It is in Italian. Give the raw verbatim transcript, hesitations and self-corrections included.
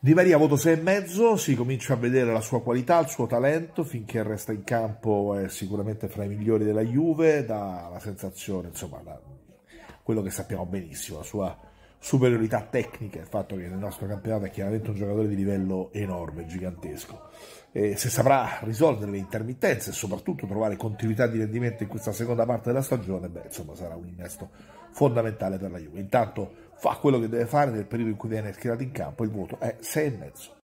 Di Maria voto sei e mezzo, si comincia a vedere la sua qualità, il suo talento, finché resta in campo è sicuramente fra i migliori della Juve, dà la sensazione, insomma, da quello che sappiamo benissimo, la sua superiorità tecnica, il fatto che nel nostro campionato è chiaramente un giocatore di livello enorme, gigantesco. E se saprà risolvere le intermittenze e soprattutto trovare continuità di rendimento in questa seconda parte della stagione, beh, insomma, sarà un innesto fondamentale per la Juve. Intanto fa quello che deve fare nel periodo in cui viene schierato in campo, il voto è sei e mezzo.